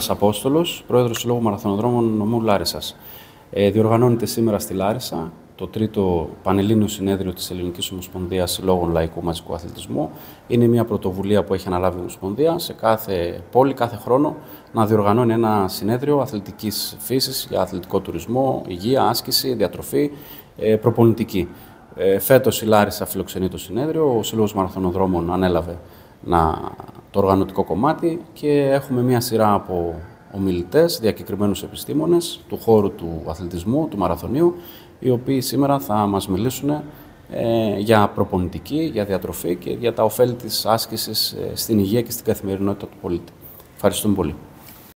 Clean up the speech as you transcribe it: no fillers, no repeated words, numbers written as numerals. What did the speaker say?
Απόστολος, πρόεδρος του Συλλόγου Μαραθωνοδρόμων Νομού Λάρισσας. Διοργανώνεται σήμερα στη Λάρισα το τρίτο Πανελλήνιο Συνέδριο της Ελληνικής Ομοσπονδίας Συλλόγων Λαϊκού Μαζικού Αθλητισμού. Είναι μια πρωτοβουλία που έχει αναλάβει η Ομοσπονδία σε κάθε πόλη, κάθε χρόνο, να διοργανώνει ένα συνέδριο αθλητικής φύσης για αθλητικό τουρισμό, υγεία, άσκηση, διατροφή, προπονητική. Φέτος η Λάρισα φιλοξενεί το συνέδριο, ο Σύλλογος Μαραθωνοδρόμων ανέλαβε το οργανωτικό κομμάτι και έχουμε μια σειρά από ομιλητές, διακεκριμένους επιστήμονες του χώρου του αθλητισμού, του μαραθωνίου, οι οποίοι σήμερα θα μας μιλήσουν για προπονητική, για διατροφή και για τα ωφέλη της άσκησης στην υγεία και στην καθημερινότητα του πολίτη. Ευχαριστούμε πολύ.